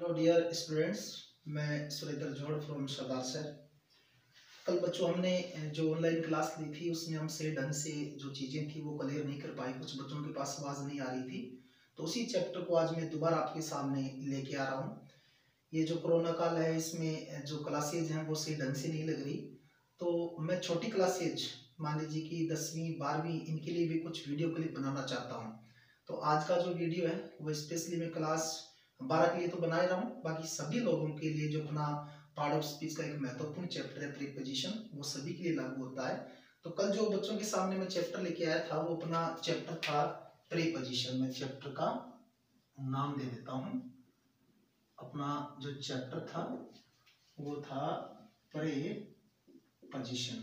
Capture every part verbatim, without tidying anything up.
Hello dear students, मैं सुरेंद्र जोड़ from Sardar sir. कल बच्चों हमने जो ऑनलाइन क्लास ली थी उसमें हमसे ढंग से जो चीज़ें थी वो क्लियर नहीं कर पाई। कुछ बच्चों के पास आवाज़ नहीं आ रही थी, तो उसी चैप्टर को आज मैं दोबारा आपके सामने लेके आ रहा हूँ। ये जो कोरोना काल है इसमें जो क्लासेज हैं वो सही ढंग से नहीं लग रही, तो मैं छोटी क्लासेज मान लीजिए कि दसवीं बारहवीं इनके लिए भी कुछ वीडियो क्लिप बनाना चाहता हूँ। तो आज का जो वीडियो है वो स्पेशली मैं क्लास बारह के लिए तो बना ही रहा हूँ, बाकी सभी लोगों के लिए जो अपना पार्ट ऑफ स्पीच का एक महत्वपूर्ण चैप्टर है प्रीपोजिशन, वो सभी के लिए लागू होता है। तो कल जो बच्चों के सामने मैं चैप्टर लेके आया था वो अपना चैप्टर था प्रीपोजिशन। मैं चैप्टर का नाम दे देता हूँ। अपना जो चैप्टर था वो था प्रीपोजिशन,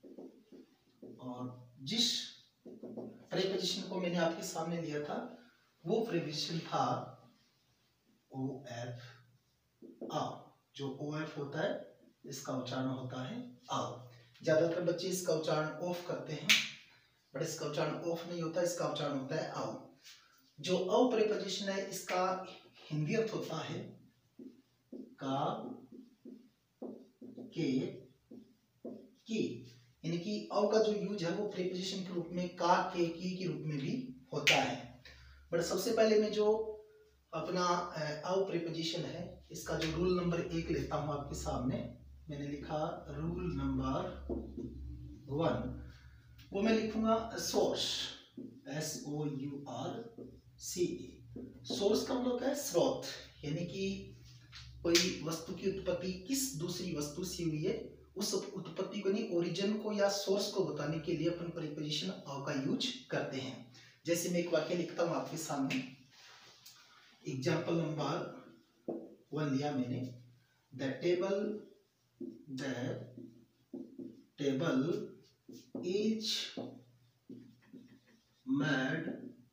और जिस प्रीपोजिशन को मैंने आपके सामने लिया था वो प्रीपोजिशन था ओ एफ आ। जो ओ एफ होता है इसका उच्चारण होता है आओ। ज्यादातर बच्चे इसका उच्चारण ऑफ करते हैं, बट इसका उच्चारण ऑफ नहीं होता, इसका उच्चारण होता है आओ। जो औ प्रीपोजिशन है इसका हिंदी अर्थ होता है का, के, की, यानी कि औ का जो यूज है वो प्रीपोजिशन के रूप में का, के, की के रूप में भी होता है। बट सबसे पहले मैं जो अपना औ प्रीपोजिशन है इसका जो रूल नंबर एक लेता हूं आपके सामने। मैंने लिखा रूल नंबर वन, वो मैं लिखूंगा source, S O U R C E. Source का मतलब है स्रोत, यानी कि कोई वस्तु की उत्पत्ति किस दूसरी वस्तु से हुई है उस उत्पत्ति को नहीं, ओरिजिन को या सोर्स को बताने के लिए अपन प्रीपोजिशन औ का यूज करते हैं। जैसे मैं एक वाक्य लिखता हूं आपके सामने। एग्जाम्पल नंबर वन लिया मैंने, the table the table is made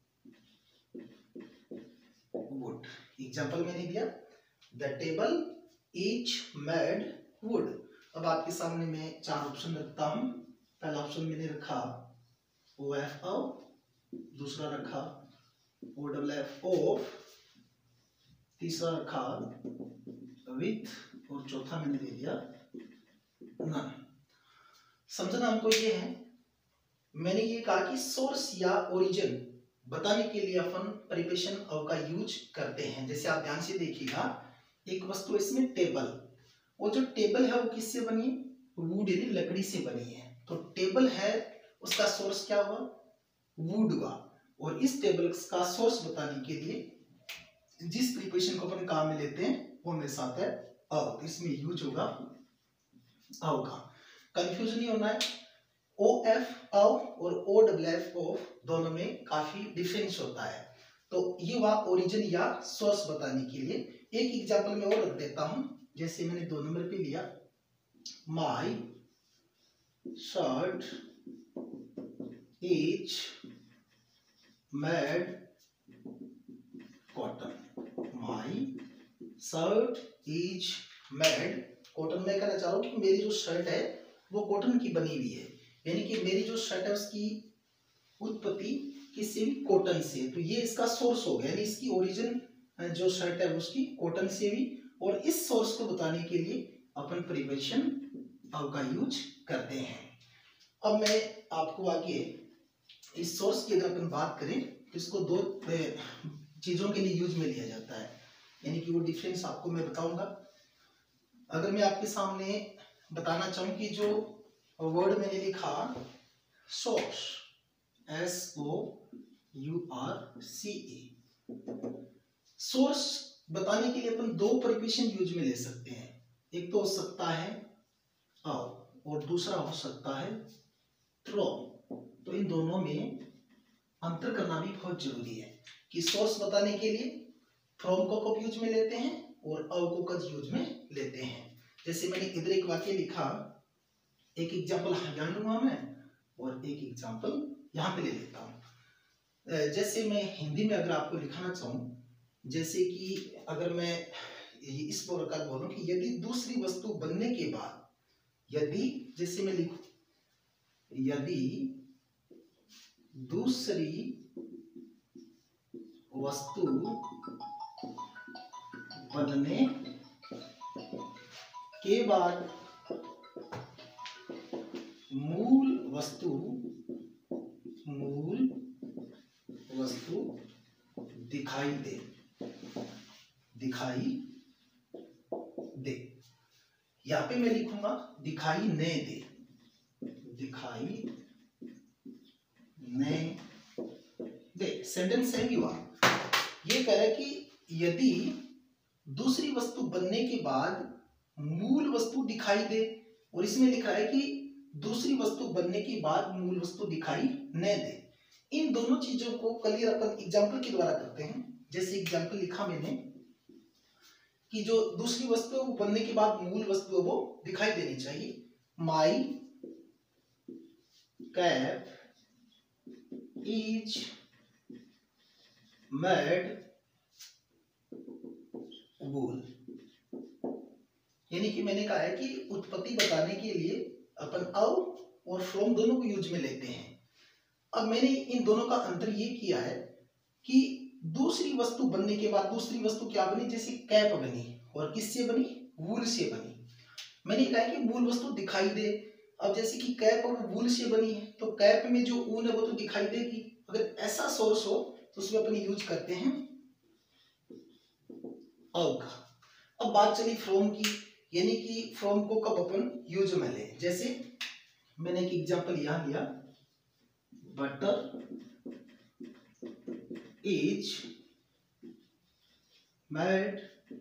wood. Example मैंने दिया the table is made wood. अब आपके सामने मैं चार ऑप्शन रखता हूं। पहला ऑप्शन मैंने रखा ओ एफ ओ, दूसरा रखा ओ डबल एफ ऑफ, तीसरा रखा विथ, और चौथा मैंने दे दिया नन। समझना हमको ये है, मैंने ये कहा कि सोर्स या ओरिजिन बताने के लिए अपन प्रीपोजिशन ऑफ का यूज करते हैं। जैसे आप ध्यान से देखिएगा, एक वस्तु इसमें टेबल, और जो टेबल है वो किससे बनी है? वुड यानी लकड़ी से बनी है। तो टेबल है उसका सोर्स क्या हुआ? वुड हुआ। और इस टेबल का सोर्स बताने के लिए जिस प्रीपोजिशन को अपन काम में लेते हैं वो मेरे साथ है आओ, इसमें यूज होगा आओ का। कंफ्यूजन नहीं होना है। ओ एफ आओ और ओ डबल एफ ऑफ दोनों में काफी डिफरेंस होता है। तो ये हुआ ओरिजिन या सोर्स बताने के लिए। एक एग्जांपल में और रख देता हूं, जैसे मैंने दो नंबर पे लिया, my shirt is made cotton. My shirt is made cotton. मैं कहना चाह रहा हूं कि मेरी जो शर्ट है वो कॉटन की बनी हुई है, यानी कि मेरी जो शर्ट है उसकी उत्पत्ति किसी भी कॉटन से। तो ये इसका सोर्स हो गया, यानी इसकी ओरिजिन जो शर्ट है उसकी कॉटन से भी। और इस सोर्स को बताने के लिए अपन प्रीपोजिशन ऑफ का यूज करते हैं। अब मैं आपको आगे इस सोर्स की अगर अपन बात करें तो इसको दो चीजों के लिए यूज में लिया जाता है, यानी कि वो डिफरेंस आपको मैं बताऊंगा। अगर मैं आपके सामने बताना चाहूं कि जो वर्ड मैंने लिखा source, S O U R C E, source बताने के लिए अपन दो प्रीपोजिशन यूज में ले सकते हैं। एक तो हो सकता है आओ और दूसरा हो सकता है फ्रॉम। तो इन दोनों में अंतर करना भी बहुत जरूरी है कि सोर्स बताने के लिए फ्रॉम को कब यूज में लेते हैं और आओ को कब यूज में लेते हैं। जैसे मैंने इधर एक वाक्य लिखा, एक एग्जांपल यहाँ लूंगा मैं और एक एग्जांपल यहाँ पे ले लेता हूँ। जैसे मैं हिंदी में अगर आपको लिखाना चाहूँ, जैसे कि अगर मैं इस प्रकार बोलूं कि यदि दूसरी वस्तु बनने के बाद, यदि जैसे मैं लिखूं यदि दूसरी वस्तु बनने के बाद मूल वस्तु मूल वस्तु दिखाई दे दिखाई दे यहाँ पे मैं लिखूंगा दिखाई न दे दिखाई न दे। सेंटेंस सही हुआ। ये कह रहा है कि यदि दूसरी वस्तु बनने के बाद मूल वस्तु दिखाई दे, और इसमें लिखा है कि दूसरी वस्तु बनने के बाद मूल वस्तु दिखाई न दे। इन दोनों चीजों को क्लियर अपन एग्जाम्पल के द्वारा करते हैं। जैसे एग्जाम्पल लिखा मैंने कि जो दूसरी वस्तु है वो बनने के बाद मूल वस्तु है वो दिखाई देनी चाहिए। My cap is made wool. यानी कि मैंने कहा है कि उत्पत्ति बताने के लिए अपन ऑफ और फ्रॉम दोनों को यूज में लेते हैं। अब मैंने इन दोनों का अंतर ये किया है कि दूसरी वस्तु बनने के बाद दूसरी वस्तु क्या बनी, जैसे कैप बनी, और किससे बनी, वूल से बनी। मैंने कहा कि मूल वस्तु दिखाई दे। अब जैसे कि कैप और वूल से बनी है तो कैप में जो ऊन है वो तो दिखाई देगी। अगर ऐसा सोर्स हो तो उसमें अपन यूज करते हैं ऑफ का। अब बात चली फ्रॉम की, यानी कि फ्रॉम को कब अपन यूज में ले। जैसे मैंने एक एग्जांपल यहां लिया, बटर इज मेड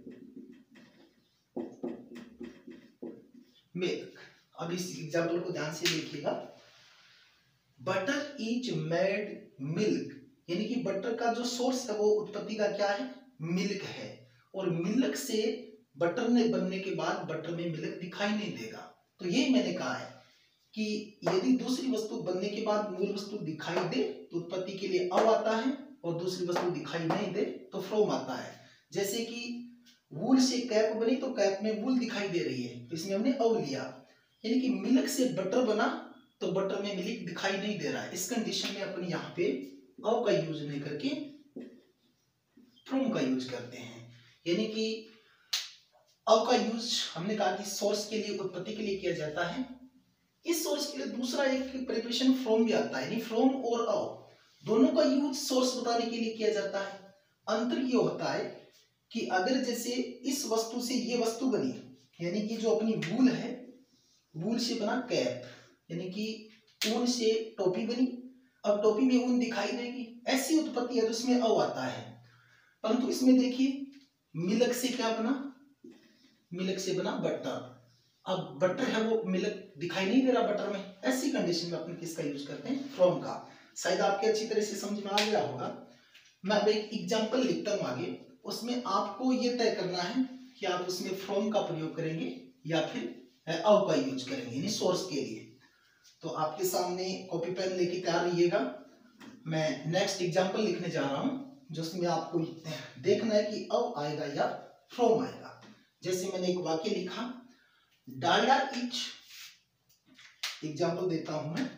मिल्क। अब इस एग्जांपल को ध्यान से देखिएगा। बटर इज मेड मिल्क, यानी कि बटर का जो सोर्स है वो उत्पत्ति का क्या है, मिल्क है। और मिल्क से बटर ने बनने के बाद बटर में मिल्क दिखाई नहीं देगा। तो ये मैंने कहा है कि यदि दूसरी वस्तु बनने के बाद मूल वस्तु दिखाई दे तो उत्पत्ति के लिए अव आता है, और दूसरी वस्तु दिखाई नहीं दे तो फ्रॉम आता है। जैसे कि वूल से कैप बनी तो कैप में वूल दिखाई दे रही है, तो इसमें हमने अव लिया। यानी कि मिल्क से बटर बना तो बटर में मिल्क दिखाई नहीं दे रहा है। इस कंडीशन में अपन यहाँ पे अव का यूज नहीं करके फ्रॉम का यूज करते हैं। यानी कि अव का यूज हमने कहा कि सोर्स के लिए, उत्पत्ति के लिए किया जाता है। इस सोर्स के लिए दूसरा एक प्रिपरेशन फ्रॉम भी आता है, यानी फ्रॉम और अव दोनों का यूज सोर्स बताने के लिए किया जाता है। अंतर ये होता है कि अगर जैसे इस वस्तु से ये वस्तु बनी, यानी कि जो अपनी वूल है, वूल से बना कैप, यानी कि ऊन से टोपी बनी। अब टोपी में ऊन दिखाई देगी, ऐसी उत्पत्ति है तो उसमें अव आता है। परंतु इसमें देखिए मिल्क से क्या बना, मिल्क से बना बटर। अब बटर है वो मिल्क दिखाई नहीं दे रहा बटर में। ऐसी कंडीशन में अपन किसका यूज करते हैं, फ्रॉम का। शायद आपके अच्छी तरह से समझ में आ गया होगा। मैं अब एक एग्जांपल लिखता हूं आगे, उसमें आपको ये तय करना है कि आप उसमें फ्रॉम का प्रयोग करेंगे या फिर अव का यूज करेंगे, यानी सोर्स के लिए। तो आपके सामने कॉपी पेन लेके तैयार रहिएगा। मैं नेक्स्ट एग्जांपल लिखने जा रहा हूं जिसमें आपको देखना है कि अव आएगा या फ्रॉम आएगा। जैसे मैंने एक वाक्य लिखा, डालडा इज, एग्जांपल देता हूं मैं,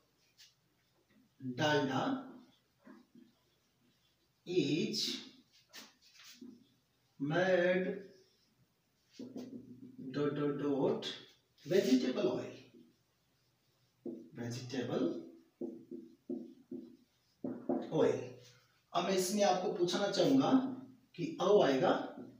Dalda is made dot dot dot vegetable oil, vegetable oil. अब मैं इसमें आपको पूछना चाहूंगा कि अव आएगा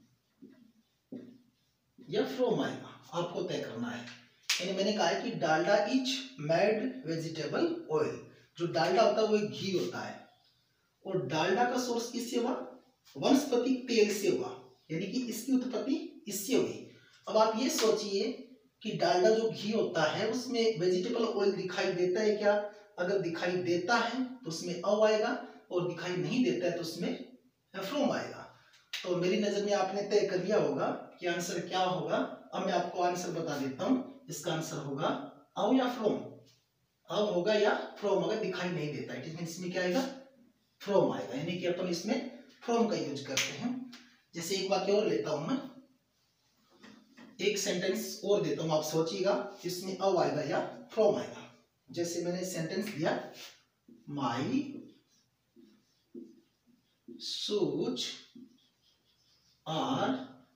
या फ्रॉम आएगा, आपको तय करना है। यानी मैंने कहा है कि Dalda is made vegetable oil. जो डालडा होता है वो एक घी होता है, और डालडा का सोर्स किससे हुआ, वनस्पति तेल से हुआ, यानी कि इसकी उत्पत्ति इससे हुई। अब आप ये सोचिए कि डालडा जो घी होता है उसमें वेजिटेबल ऑयल दिखाई देता है क्या? अगर दिखाई देता है तो उसमें अव आएगा, और दिखाई नहीं देता है तो उसमें फ्रॉम आएगा। तो मेरी नजर में आपने तय कर लिया होगा कि आंसर क्या होगा। अब मैं आपको आंसर बता देता हूं। इसका आंसर होगा अव या फ्रॉम। अव होगा या फ्रॉम होगा, दिखाई नहीं देता है, इसमें क्या आएगा, फ्रॉम आएगा। यानी कि अपन इसमें फ्रॉम का यूज करते हैं। जैसे एक वाक्य और लेता हूं मैं, एक सेंटेंस और देता हूं, आप सोचिएगा इसमें अव आएगा या फ्रॉम आएगा। जैसे मैंने सेंटेंस दिया, my shoes are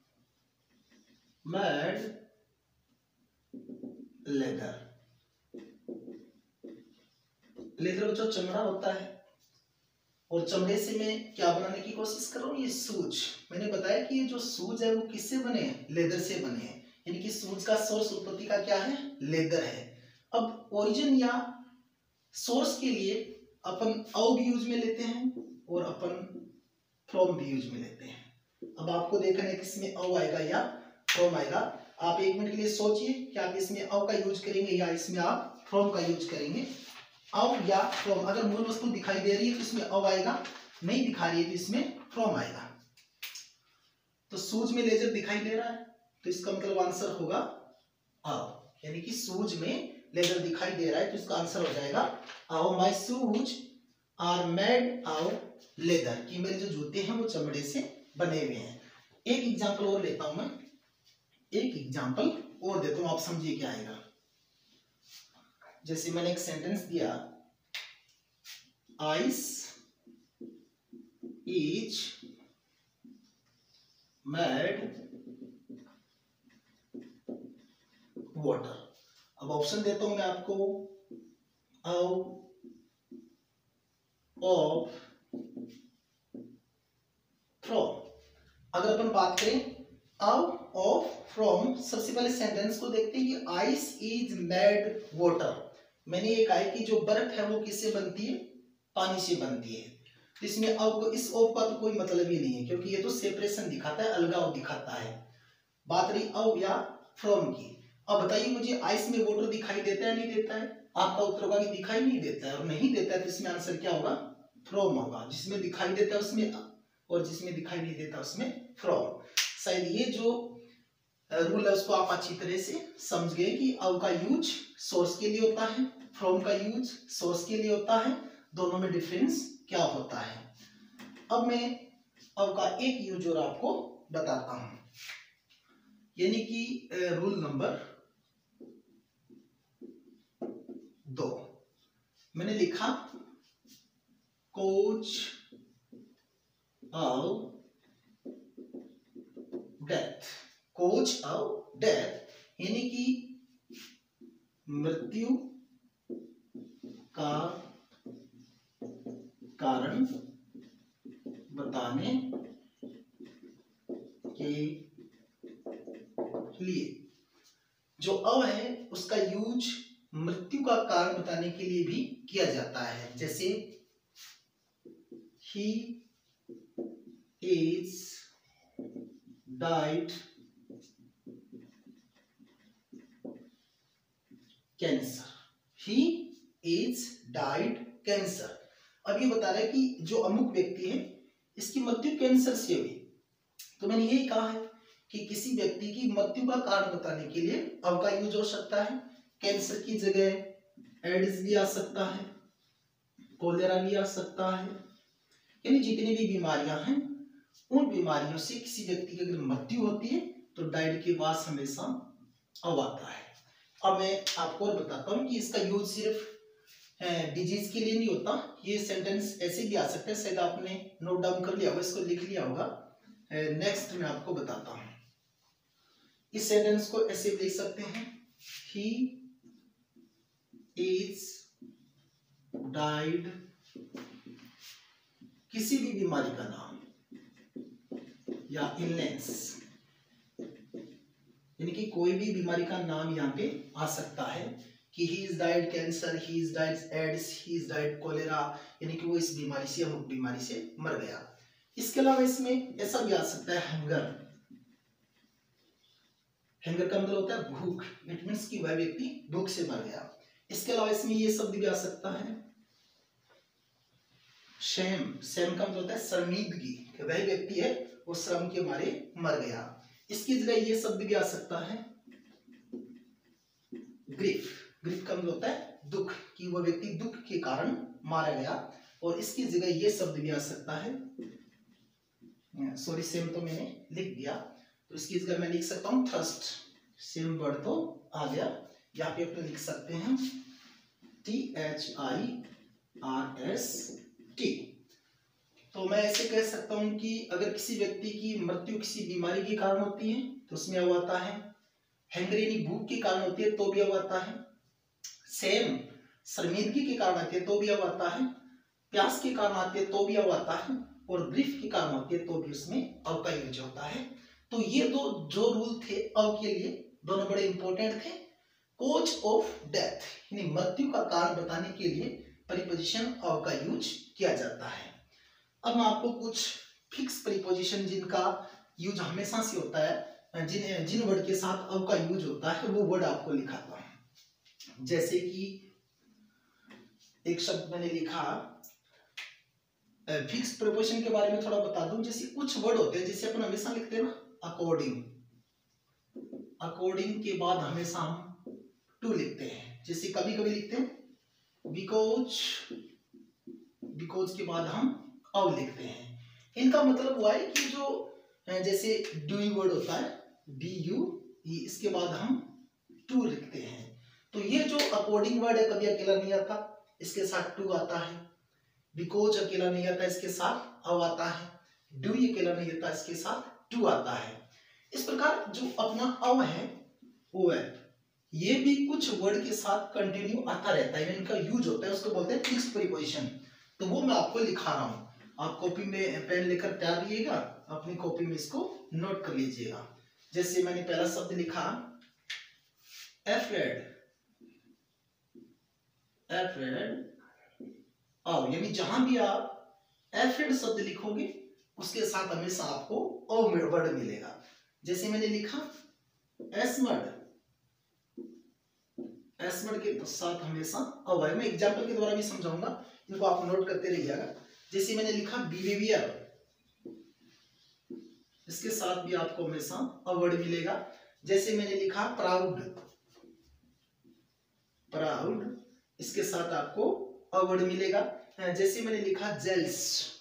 made leather. Leather जो चमड़ा होता है, और चमड़े से मैं क्या बनाने की कोशिश कर रहा हूँ, ये शूज। मैंने बताया कि ये जो शूज है वो किससे बने हैं, लेदर से बने हैं, यानी कि शूज का सोर्स उत्पत्ति का क्या है, लेदर है। अब ओरिजिन या सोर्स के लिए अपन औ भी यूज में लेते हैं और अपन फ्रॉम भी यूज में लेते हैं। अब आपको देखना है कि इसमें औ आएगा या फ्रॉम आएगा। आप एक मिनट के लिए सोचिए कि आप इसमें औ का यूज करेंगे या इसमें आप फ्रॉम का यूज करेंगे। औ या फ्रॉम, अगर मूल वस्तु दिखाई दे रही है तो इसमें औ आएगा, नहीं दिखा रही है तो इसमें फ्रॉम आएगा। तो सूज में लेजर दिखाई दे रहा है तो इसका मतलब आंसर होगा औ, यानी कि सूज में लेजर दिखाई दे रहा है तो इसका आंसर हो जाएगा औ। My shoes are made out leather, कि मेरे जो जूते हैं वो चमड़े से बने हुए हैं। एक एग्जांपल और लेता हूं मैं, एक एग्जांपल और देता हूं, आप समझिए क्या आएगा। जैसे मैंने एक सेंटेंस दिया, आइस इज मेड वाटर। अब ऑप्शन देता हूं मैं आपको, आउट ऑफ, फ्रॉम। अगर अपन बात करें आउट ऑफ, फ्रॉम, सबसे पहले सेंटेंस को देखते हैं कि आइस इज मेड वाटर। मैंने ये कहा है कि जो बर्फ है वो किससे बनती है, पानी से बनती है। तो इसमें अब इस ऑफ का तो कोई मतलब ही नहीं है, क्योंकि ये तो सेपरेशन दिखाता है, अलगाव दिखाता है। बात रही अब या फ्रॉम की। अब बताइए मुझे, आइस में वाटर दिखाई देता है नहीं देता है? आपका उत्तर होगा कि दिखाई नहीं देता है, और नहीं देता है तो इसमें आंसर क्या होगा, फ्रॉम होगा। जिसमें दिखाई देता है उसमें, और जिसमें दिखाई नहीं देता उसमें फ्रॉम। शायद ये जो रूल है उसको आप अच्छी तरह से समझ गए कि अब का यूज सोर्स के लिए होता है, फ्रॉम का यूज सोर्स के लिए होता है, दोनों में डिफरेंस क्या होता है। अब मैं अब का एक यूज और आपको बताता हूं, यानी कि रूल नंबर दो मैंने लिखा, cause of death. Cause of death यानी कि मृत्यु का कारण बताने के लिए। जो अ है उसका यूज मृत्यु का कारण बताने के लिए भी किया जाता है। जैसे he is died cancer, he is died cancer. अब ये बता रहा है कि जो अमुक व्यक्ति है इसकी मृत्यु कैंसर से हुई। तो मैंने यही कहा है कि किसी व्यक्ति की मृत्यु का कारण बताने के लिए अब का यूज हो सकता है। कैंसर की जगह एड्स भी आ सकता है, कोलेरा भी आ सकता है, यानी जितनी भी बीमारियां हैं उन बीमारियों से किसी व्यक्ति की अगर मृत्यु होती है तो डाइड के बाद हमेशा अब आता है। अब मैं आपको और बताता हूँ कि इसका यूज सिर्फ डिजीज के लिए नहीं होता। ये सेंटेंस ऐसे भी आ सकता है, शायद आपने नोट डाउन कर लिया होगा, इसको लिख लिया होगा। नेक्स्ट मैं आपको बताता हूं। इस सेंटेंस को ऐसे लिख सकते हैं, ही इज डाइड, किसी भी बीमारी का नाम या इलनेस, यानी कि कोई भी बीमारी का नाम यहाँ पे आ सकता है कि he is died cancer, he is died AIDS, he is died cholera, यानी कि वो इस बीमारी से, अमुक बीमारी से मर गया। इसके अलावा इसमें ऐसा भी आ सकता है हंगर। हंगर का मतलब होता है भूख, इट मींस कि वह व्यक्ति भूख से मर गया। इसके अलावा इसमें ये शब्द भी आ सकता है शेम। शेम का मतलब होता है शर्मिंदगी, वह व्यक्ति है वो श्रम के मारे मर गया। इसकी जगह ये शब्द भी आ सकता है ग्रीफ। ग्रीफ का मतलब होता है दुख, कि वह व्यक्ति दुख के कारण मारा गया। और इसकी जगह ये शब्द भी आ सकता है, सॉरी सेम तो मैंने लिख दिया, तो इसकी जगह मैं लिख सकता हूँ थर्स्ट। सेम वर्ड तो आ गया, यहाँ पे अपन लिख सकते हैं T H I R S T. तो मैं ऐसे कह सकता हूं कि अगर किसी व्यक्ति की मृत्यु किसी बीमारी के कारण होती है तो उसमें अव आता है। हंगर यानी भूख के कारण होती है तो भी अव आता है। सेम शर्मिंदगी के कारण आती है तो भी अव आता है। प्यास के कारण आती है तो भी अव आता है। और ग्रीफ के कारण होती है तो भी उसमें अव का यूज होता है। तो ये दो जो रूल थे अव के लिए दोनों बड़े इंपॉर्टेंट थे। कॉज ऑफ डेथ यानी मृत्यु का कारण बताने के लिए प्रीपोजिशन अव का यूज किया जाता है। अब मैं आपको कुछ फिक्स प्रीपोजिशन जिनका यूज हमेशा से होता है, जिन जिन वर्ड के साथ अव का यूज होता है वो वर्ड आपको लिखाता हूं। जैसे कि एक शब्द मैंने लिखा, फिक्स प्रीपोजिशन के बारे में थोड़ा बता दूं। जैसे कुछ वर्ड होते हैं जैसे अपन हमेशा लिखते हैं ना अकॉर्डिंग, अकॉर्डिंग के बाद हमेशा हम टू लिखते हैं। जैसे कभी कभी लिखते हैं बिकॉज, बिकॉज के बाद हम अव लिखते हैं। इनका मतलब हुआ है कि जो जैसे डू वर्ड होता है डी यू, इसके बाद हम टू लिखते हैं। तो ये जो अकॉर्डिंग वर्ड है कभी अकेला नहीं आता, इसके साथ टू आता है। बिकॉज अकेला नहीं आता, इसके साथ अव आता है। डू अकेला नहीं आता, इसके साथ टू आता है। इस प्रकार जो अपना अव है वो है, ये भी कुछ वर्ड के साथ कंटिन्यू आता रहता है, इनका यूज होता है, उसको बोलते हैं फिक्स प्रीपोजिशन। तो वो मैं आपको लिखा रहा हूं, आप कॉपी में पेन लेकर तैयार रहिएगा, अपनी कॉपी में इसको नोट कर लीजिएगा। जैसे मैंने पहला शब्द लिखा एफ्रेड, एफ्रेड अव, यानी जहां भी आप एफ्रेड शब्द लिखोगे उसके साथ हमेशा आपको अव वर्ड मिलेगा। जैसे मैंने लिखा एस्मड, एस्मड के साथ हमेशा अव है। मैं एग्जांपल के द्वारा भी समझाऊंगा, इनको आप नोट करते रहिएगा। जैसे मैंने लिखा बिहेवियर, इसके साथ भी आपको हमेशा अव वर्ड मिलेगा। जैसे मैंने लिखा प्राउड, प्राउड, इसके साथ आपको अव वर्ड मिलेगा। जैसे मैंने लिखा जेल्स,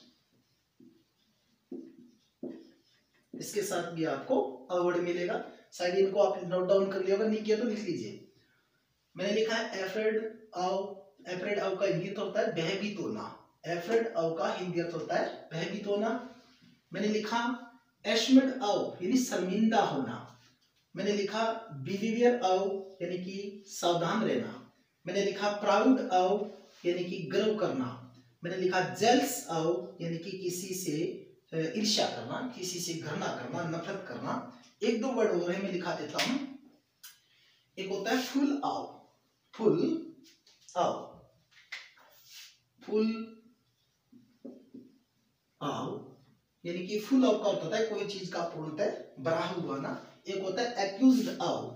इसके साथ भी आपको अव वर्ड मिलेगा। शायद इनको आप नोट डाउन कर लिया, अगर नहीं किया तो लिख लीजिए। मैंने लिखा है एफ्रेड अव, एफ्रेड अव का हिंदी अर्थ होता है भयभीत होना, एफ्रेड अव का हिंदी अर्थ होता है भयभीत होना। मैंने लिखा एशमेड अव यानी शर्मिंदा होना। मैंने लिखा बिहेवियर अव यानी कि सावधान रहना। मैंने लिखा प्राउड अव यानी कि गर्व करना। मैंने लिखा जेल्स अव यानी कि किसी से ईर्ष्या करना, किसी से घृणा करना, नफरत करना। एक दो वर्ड और है, मैं लिखा देता हूं। एक होता है फुल अव, फुल अव, फुल अव यानी कि फुल अव का अर्थ होता है कोई चीज का पूर्णतः भरा हुआ ना। एक होता है एक्यूज्ड अव,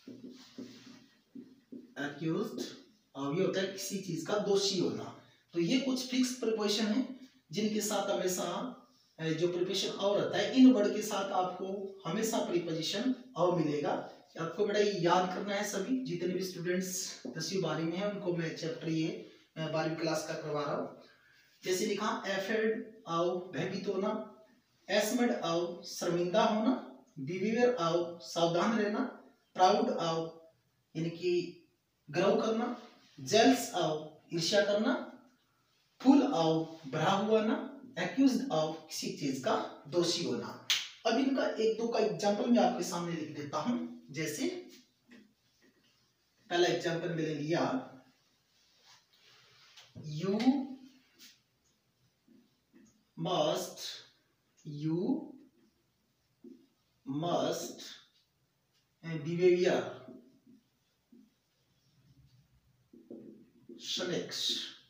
एक्यूज्ड अव ये होता है किसी चीज का दोषी होना। तो ये कुछ फिक्स प्रीपोजिशन है जिनके साथ हमेशा जो प्रीपोजिशन अव रहता है, इन वर्ड के साथ आपको हमेशा प्रीपोजिशन अव मिलेगा। आपको बड़ा याद करना है। सभी जितने भी स्टूडेंट्स दसवीं बारहवीं में है उनको मैं चैप्टर ये बारहवीं क्लास का करवा रहा हूँ। जैसे लिखा एफ्रेड अव भयभीत होना, एस्मड अव शर्मिंदा होना, बिहेवियर अव सावधान रहना, प्राउड अव यानी कि गर्व करना, जेल्स अव ईर्ष्या करना, फुल अव भरा हुआ ना, एक्यूज्ड अव किसी चीज का दोषी होना। अब इनका एक दो का एग्जांपल मैं आपके सामने लिख देता हूं। जैसे पहला एग्जांपल मैंने लिया, you must, you must behaviour snakes,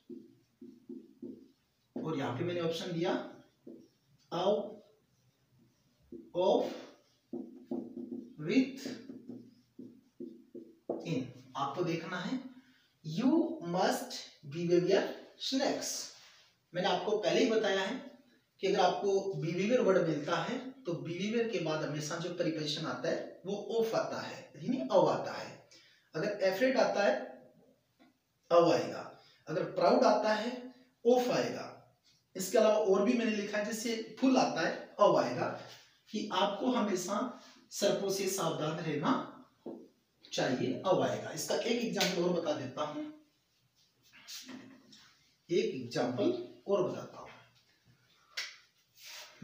और यहां पे मैंने ऑप्शन दिया आउट ऑफ विथ इन। आपको देखना है यू मस्ट बिहेवियर स्नैक्स। मैंने आपको पहले ही बताया है कि अगर आपको बिहेवियर वर्ड मिलता है तो बिहेवियर के बाद हमेशा जो प्रीपोजिशन आता है वो ऑफ आता है, यानी अव आता है। अगर एफ्रेड आता है अव आएगा, अगर प्राउड आता है ऑफ आएगा। इसके अलावा और भी मैंने लिखा है, जैसे फुल आता है अव आएगा, कि आपको हमेशा सर्पों से सावधान रहना चाहिए, अव आएगा। इसका एक एग्जांपल और बता देता हूं, एक एग्जांपल और बताता हूं।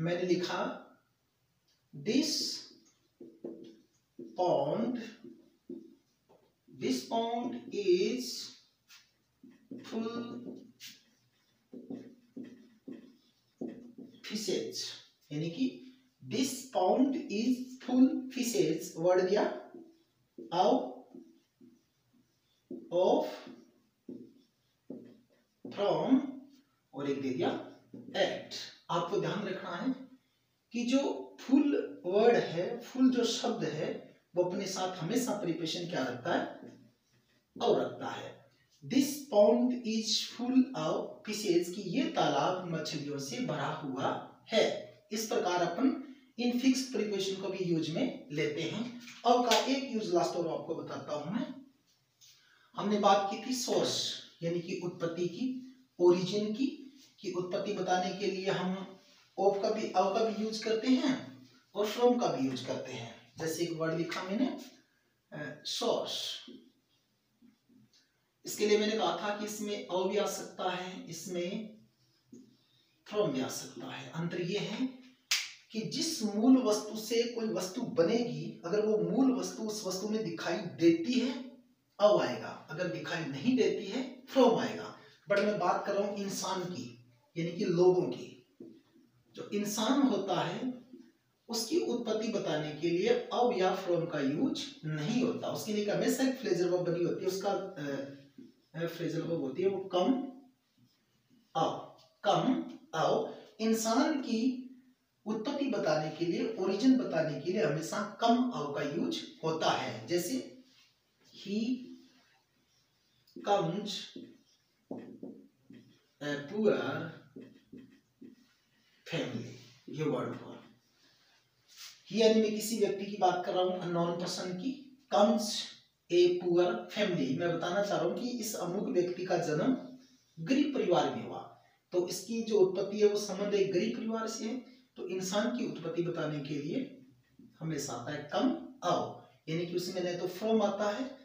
मैंने लिखा this pond this pond is full fishes, यानी कि this pond is full fishes, word दिया out of from और एक दे दिया at। आपको ध्यान रखना है कि जो फुल वर्ड है, फुल जो शब्द है, वो अपने साथ हमेशा प्रीपोजिशन क्या रखता है, और रखता है। This pond is full of fishes, कि ये तालाब मछलियों से भरा हुआ है। इस प्रकार अपन इन फिक्स प्रीपोजिशन को भी यूज में लेते हैं। अब का एक यूज लास्ट और आपको बताता हूं मैं। हमने बात की थी सोर्स यानी कि उत्पत्ति की, ओरिजिन की, कि उत्पत्ति बताने के लिए हम ऑफ का भी ऑफ का भी यूज करते हैं और फ्रॉम का भी यूज करते हैं। जैसे एक वर्ड लिखा मैंने सोर्स, इसके लिए मैंने कहा था कि इसमें ऑफ भी आ सकता है, इसमें फ्रॉम भी आ सकता है। अंतर ये है कि जिस मूल वस्तु से कोई वस्तु बनेगी, अगर वो मूल वस्तु उस वस्तु में दिखाई देती है अब आएगा, अगर दिखाई नहीं देती है फ्रॉम आएगा। बट मैं बात कर रहा हूं इंसान की, यानी कि लोगों की। जो इंसान होता है उसकी उत्पत्ति बताने के लिए अब या फ्रॉम का यूज नहीं होता। उसके लिए हमेशा एक फ्रेजल वर्ब बनी होती है, उसका फ्रेजल वर्ब होती है वो कम आओ, कम आओ। इंसान की उत्पत्ति बताने के लिए, ओरिजिन बताने के लिए हमेशा कम आओ का यूज होता है। जैसे he comes a poor family, ये वर्ड हुआ। यानी मैं किसी व्यक्ति की बात कर रहा हूं, अननोन पर्सन की। कम्स ए पुअर फैमिली, मैं बताना चाह रहा हूं कि इस अमुक व्यक्ति का जन्म गरीब परिवार में हुआ। तो इसकी जो उत्पत्ति है वो संबंध एक गरीब परिवार से है। तो इंसान की उत्पत्ति बताने के लिए हमेशा आता है कम आओ, यानी कि उसमें न तो फ्रॉम आता है